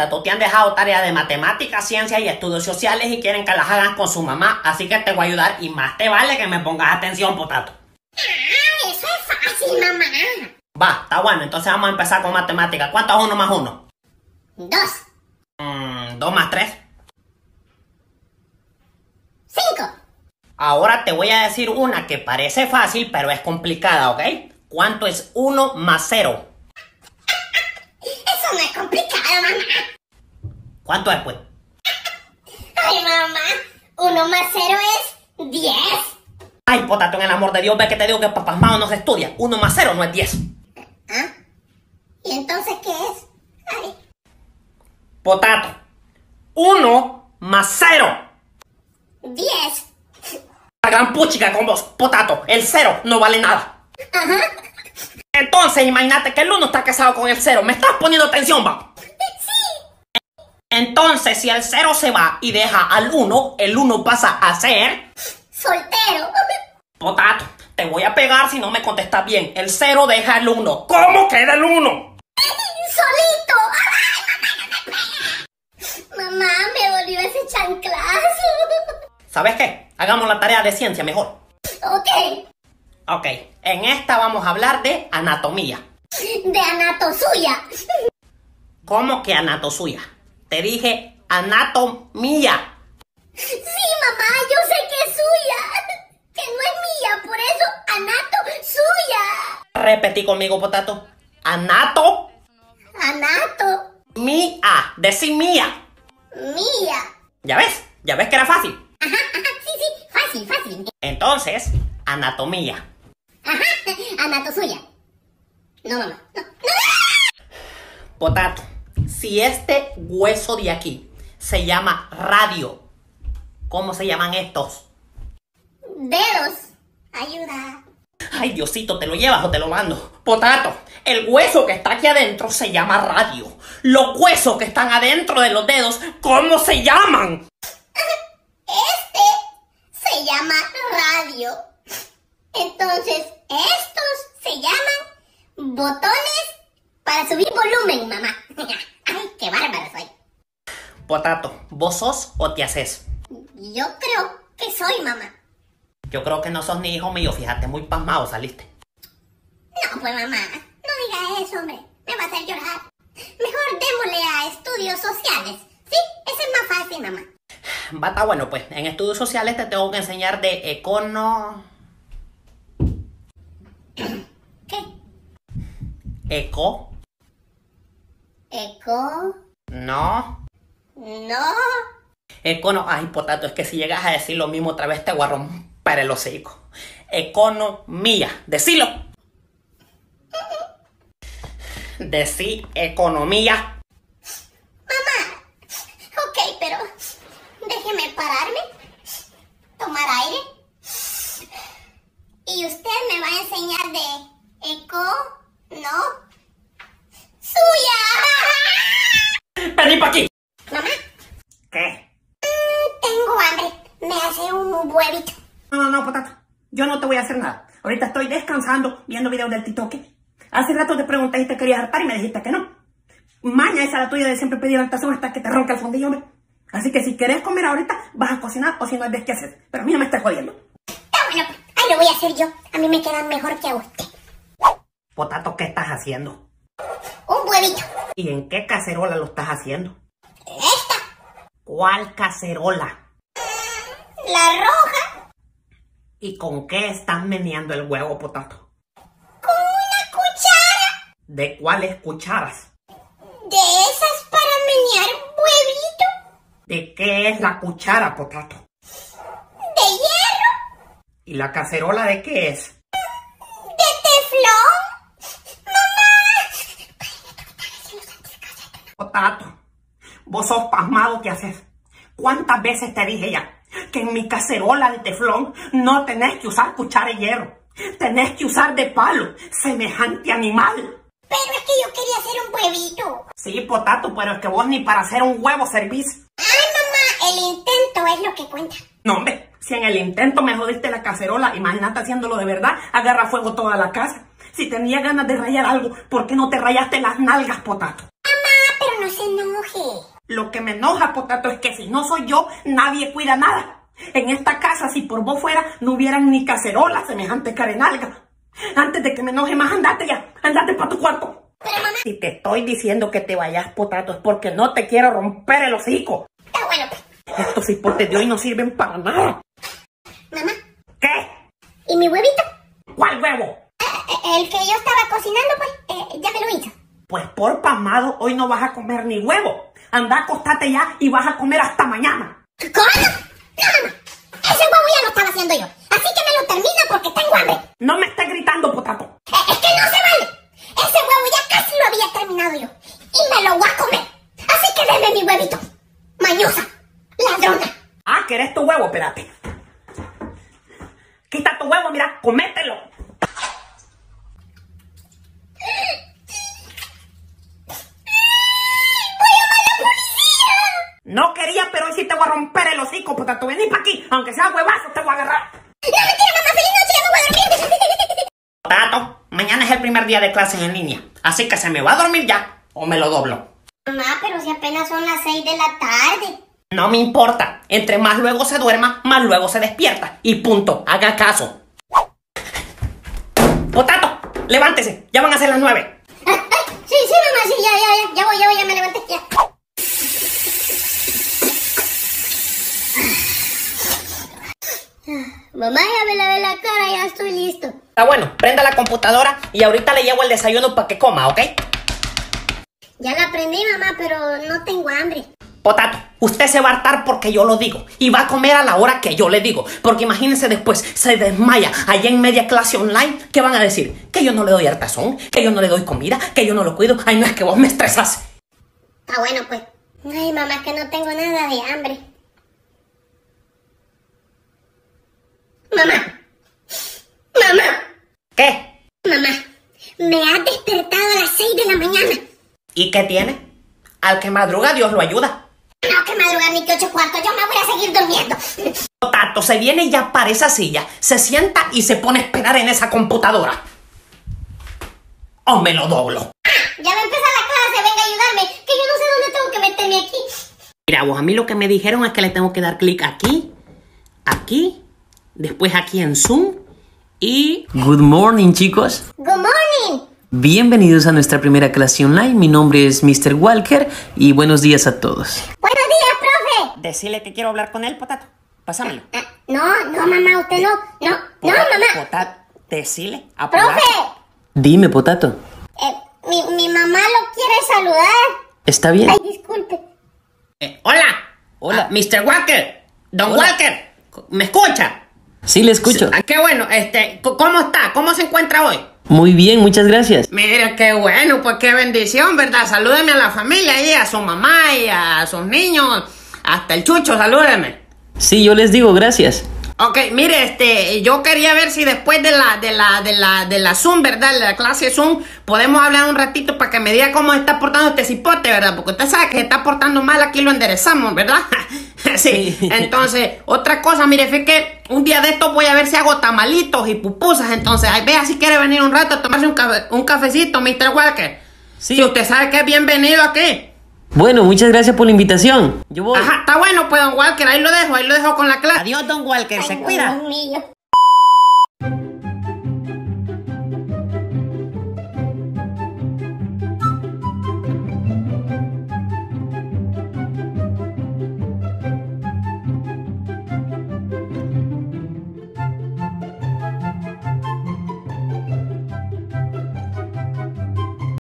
Potato, te han dejado tarea de matemáticas, ciencias y estudios sociales y quieren que las hagan con su mamá, así que te voy a ayudar y más te vale que me pongas atención, Potato. Ah, eso es fácil, mamá. Va, está bueno, entonces vamos a empezar con matemáticas. ¿Cuánto es 1 más 1? 2. 2 más 3. 5. Ahora te voy a decir una que parece fácil, pero es complicada, ¿ok? ¿Cuánto es 1 más 0? Eso no es complicado, mamá. ¿Cuánto es, pues? Ay, mamá. 1 más 0 es 10. Ay, Potato, en el amor de Dios, ve que te digo que para pasmado no se estudia. 1 más 0 no es 10. ¿Ah? ¿Y entonces qué es? Ay. Potato, 1 más 0. 10. La gran puchica con vos, Potato, el 0 no vale nada. Ajá. Entonces, imagínate que el 1 está casado con el 0. ¿Me estás poniendo atención, va? Sí. Entonces, si el 0 se va y deja al 1, el 1 pasa a ser... Soltero. Potato, te voy a pegar si no me contestas bien. El 0 deja el 1. ¿Cómo queda el 1? Solito. Mamá, me dolió ese chanclazo. ¿Sabes qué? Hagamos la tarea de ciencia mejor. Ok. Ok, en esta vamos a hablar de anatomía. De anatosuya. ¿Cómo que anatosuya? Te dije anatomía. Sí, mamá, yo sé que es suya. Que no es mía, por eso anatosuya. Repetí conmigo, Potato. Anato. Anato. Mía. Decí mía. Mía. ¿Ya ves? ¿Ya ves que era fácil? Ajá, sí, fácil, fácil. Entonces, anatomía. Ajá, anatosuya. No, mamá, no. Potato, si este hueso de aquí se llama radio, ¿cómo se llaman estos? Dedos. Ayuda. Ay, Diosito, ¿te lo llevas o te lo mando? Potato, el hueso que está aquí adentro se llama radio. Los huesos que están adentro de los dedos, ¿cómo se llaman? Este se llama radio. Entonces, estos se llaman botones para subir volumen, mamá. Ay, qué bárbaro soy. Potato, ¿vos sos o te haces? Yo creo que soy mamá. Yo creo que no sos ni hijo mío, fíjate, muy pasmado saliste. No, pues mamá, no diga eso, hombre. Me va a hacer llorar. Mejor démosle a estudios sociales. Sí, ese es más fácil, mamá. Va, está bueno, pues, en estudios sociales te tengo que enseñar de ¿Qué? Eco. ¿Eco? No. No. Econo... Ay, Potato, es que si llegas a decir lo mismo otra vez te voy a romper el hocico. Economía. Decilo. Decí economía. Mamá. Ok, pero déjeme pararme, tomar aire. Y usted me va a enseñar de eco, no, suya. Vení pa' aquí. Mamá, ¿Qué? tengo hambre. Me hace un huevito. No, Potato. Yo no te voy a hacer nada. Ahorita estoy descansando, viendo videos del TikTok. Hace rato te pregunté si te querías hartar y me dijiste que no. Maña esa la tuya de siempre pedir hartazón hasta que te ronca el fondillo, hombre. Así que si querés comer ahorita, vas a cocinar o si no, ves qué hacer. Pero a mí no me estás jodiendo. Está bueno, pues. Ahí lo voy a hacer yo. A mí me quedan mejor que a usted. Potato, ¿qué estás haciendo? Un huevito. ¿Y en qué cacerola lo estás haciendo? Esta. ¿Cuál cacerola? La roja. ¿Y con qué estás meneando el huevo, Potato? Con una cuchara. ¿De cuáles cucharas? De esas para menear huevito. ¿De qué es la cuchara, Potato? De hierro. ¿Y la cacerola de qué es? De teflón. Mamá. Potato, vos sos pasmado, ¿qué haces? ¿Cuántas veces te dije ya que en mi cacerola de teflón no tenés que usar cuchara de hierro? Tenés que usar de palo, semejante animal. Pero es que yo quería hacer un huevito. Sí, Potato, pero es que vos ni para hacer un huevo servís. Ay, mamá, el intento es lo que cuenta. No, hombre, si en el intento me jodiste la cacerola, imagínate haciéndolo de verdad, agarra fuego toda la casa. Si tenías ganas de rayar algo, ¿por qué no te rayaste las nalgas, Potato? Mamá, pero no se enoje. enoje. Lo que me enoja, Potato, es que si no soy yo, nadie cuida nada. En esta casa, si por vos fuera, no hubieran ni cacerolas semejante carenalga. Antes de que me enoje más, andate ya. Andate para tu cuarto. Pero mamá... Si te estoy diciendo que te vayas, Potato, es porque no te quiero romper el hocico. Está bueno, pues. Estos hipotes de hoy no sirven para nada. Mamá, ¿Qué? ¿y mi huevito? ¿Cuál huevo? El que yo estaba cocinando, pues, ya me lo hizo. Pues por pasmado, hoy no vas a comer ni huevo. Anda, acostate ya y vas a comer hasta mañana. ¿Cómo? No, mamá. Ese huevo ya lo estaba haciendo yo. Así que me lo termino porque tengo hambre. No me estés gritando, Potato. Es que no se vale. Ese huevo ya casi lo había terminado yo. Y me lo voy a comer. Así que deme mi huevito. Mañosa. Ladrona. Ah, ¿querés tu huevo? Espérate. Quita tu huevo, mira, comételo. No quería, pero hoy sí te voy a romper el hocico, Potato. Vení para aquí, aunque sea huevazo, te voy a agarrar. No, mentira, mamá. Feliz noche, ya me voy a dormir. Potato, mañana es el primer día de clases en línea. Así que se me va a dormir ya o me lo doblo. Mamá, pero si apenas son las 6 de la tarde. No me importa. Entre más luego se duerma, más luego se despierta. Y punto. Haga caso. Potato, levántese. Ya van a ser las 9. Sí, mamá, sí, ya voy, ya me levanté, ya. Mamá, ya me lavé la cara, ya estoy listo. Está bueno, prenda la computadora y ahorita le llevo el desayuno para que coma, ¿ok? Ya la aprendí, mamá, pero no tengo hambre. Potato, usted se va a hartar porque yo lo digo y va a comer a la hora que yo le digo. Porque imagínense después, se desmaya allá en media clase online. ¿Qué van a decir? Que yo no le doy hartazón, que yo no le doy comida, que yo no lo cuido. Ay, no, es que vos me estresas. Está bueno, pues. Ay, mamá, es que no tengo nada de hambre. Mamá. ¿Qué? Mamá, me has despertado a las 6 de la mañana. ¿Y qué tiene? Al que madruga, Dios lo ayuda. No, que madrugar ni que 8:15, yo me voy a seguir durmiendo. Potato, se viene ya para esa silla, se sienta y se pone a esperar en esa computadora. O me lo doblo. Ya va a empezar la clase, venga a ayudarme, que yo no sé dónde tengo que meterme aquí. Mira, vos, a mí lo que me dijeron es que le tengo que dar clic aquí, aquí, después aquí en Zoom y... Good morning, chicos. Good morning. Bienvenidos a nuestra primera clase online. Mi nombre es Mr. Walker y buenos días a todos. Buenos días, profe. Decirle que quiero hablar con él, Potato. Pásamelo. No, mamá, usted no, mamá. Potato, decirle, Profe, Dime, Potato. mi mamá lo quiere saludar. ¿Está bien? Ay, disculpe. Hola. Mr. Walker. Don Walker. ¿Me escucha? Sí, le escucho. Qué bueno. ¿Cómo está? ¿Cómo se encuentra hoy? Muy bien, muchas gracias. Mira, qué bueno, pues qué bendición, ¿verdad? Salúdeme a la familia y a su mamá y a sus niños. Hasta el chucho, salúdeme. Sí, yo les digo gracias. Ok, mire, yo quería ver si después de la Zoom, ¿verdad? De la clase Zoom, podemos hablar un ratito para que me diga cómo está portando este cipote, ¿verdad? Porque usted sabe que se está portando mal, aquí lo enderezamos, ¿verdad? Sí, entonces, otra cosa, mire, fue que un día de estos voy a ver si hago tamalitos y pupusas, entonces, ahí vea si quiere venir un rato a tomarse un cafecito, Mr. Walker. Sí. Si usted sabe que es bienvenido aquí. Bueno, muchas gracias por la invitación. Yo voy. Ajá, está bueno, pues, don Walker, ahí lo dejo con la clase. Adiós, don Walker, se cuida. Dios mío.